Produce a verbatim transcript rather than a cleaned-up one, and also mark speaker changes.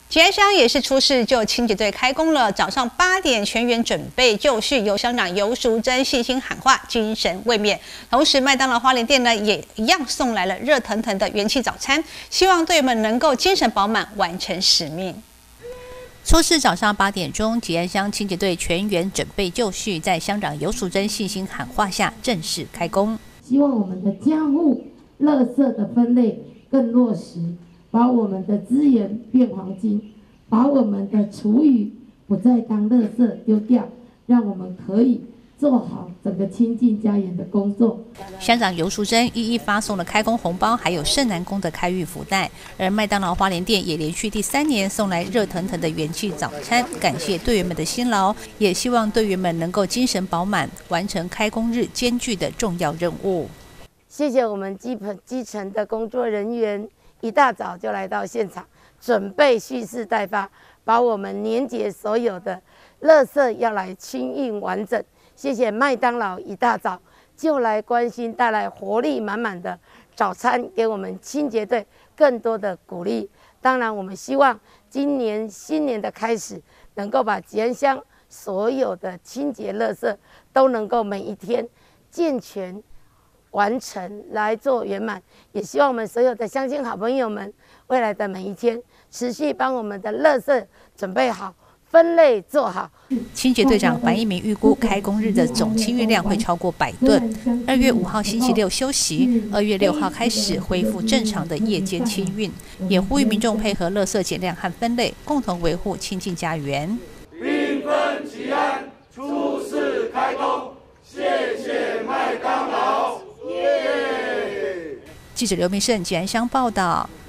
Speaker 1: 吉安乡也是出事就清洁队开工了，早上八点全员准备就绪，由乡长游淑珍信心喊话，精神卫冕。同时，麦当劳花莲店呢也一样送来了热腾腾的元气早餐，希望队员们能够精神饱满，完成使命。初四早上八点钟，吉安乡清洁队全员准备就绪，在乡长游淑珍信心喊话下正式开工。
Speaker 2: 希望我们的家户垃圾的分类更落实。把我们的资源变黄金，把我们的厨余不再当垃圾丢掉，让我们可以做好整个清净家园的工作。
Speaker 1: 乡长游淑珍一一发送了开工红包，还有圣南宫的开运福袋。而麦当劳花莲店也连续第三年送来热腾腾的元气早餐，感谢队员们的辛劳，也希望队员们能够精神饱满，完成开工日艰巨的重要任务。
Speaker 2: 谢谢我们基本基层的工作人员。一大早就来到现场，准备蓄势待发，把我们年节所有的垃圾要来清运完整。谢谢麦当劳一大早就来关心，带来活力满满的早餐，给我们清洁队更多的鼓励。当然，我们希望今年新年的开始，能够把吉安乡所有的清洁垃圾都能够每一天健全完成来做圆满，也希望我们所有的乡亲好朋友们，未来的每一天持续帮我们的垃圾准备好，分类做好。
Speaker 1: 清洁队长樊一鸣预估开工日的总清运量会超过百吨。二月五号星期六休息，二月六号开始恢复正常的夜间清运，也呼吁民众配合垃圾减量和分类，共同维护清净家园。
Speaker 3: 缤纷吉安，初四开工，谢谢麦当劳。
Speaker 1: 记者刘明胜吉安乡报道。